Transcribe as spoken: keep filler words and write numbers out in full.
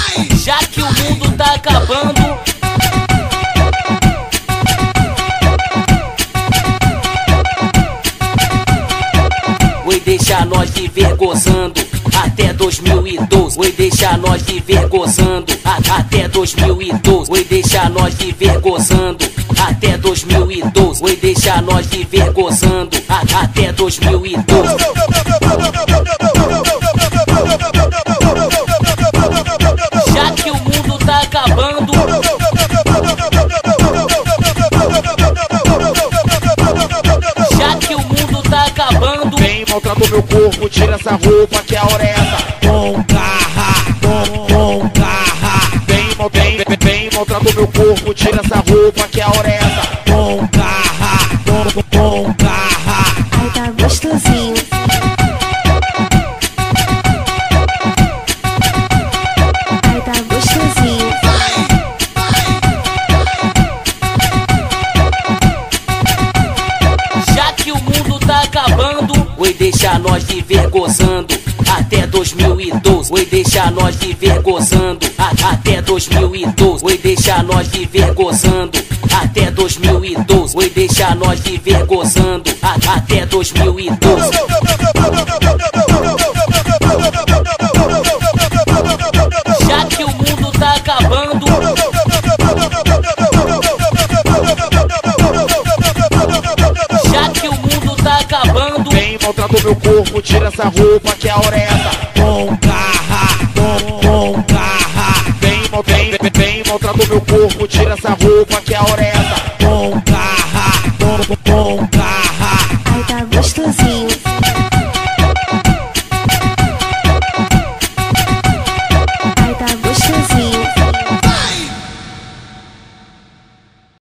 Já que o mundo tá acabando, oi, deixa nós viver gozando até dois mil e doze. Oi, deixa nós viver gozando a, até dois mil e doze. Oi, deixa nós viver gozando até dois mil e doze. Oi, deixa nós viver gozando a, até dois mil e doze. Já que o mundo tá acabando, já que o mundo tá acabando, vem maltratou meu corpo, tira essa roupa que a hora é essa. Com garra, com, com garra. Vem, mal, vem, vem, vem maltratou meu corpo, tira essa roupa que a hora é essa. Com garra, com, com garra. Ai, tá gostosinho. Ai, tá gostosinho. já que o mundo tá acabando, oi, deixa nós viver gozando até dois mil e doze. Oi, deixa nós viver gozando a, até dois mil e doze. Oi, deixa nós viver gozando até dois mil e doze. Oi, deixa nós viver gozando a, até dois mil e doze. Já que o mundo tá acabando, já que o mundo tá acabando, vem maltratou meu corpo, tira essa roupa que a hora é essa. Com garra, com, com garra. Vem, mal, vem, vem, vem maltratou meu corpo, tira essa roupa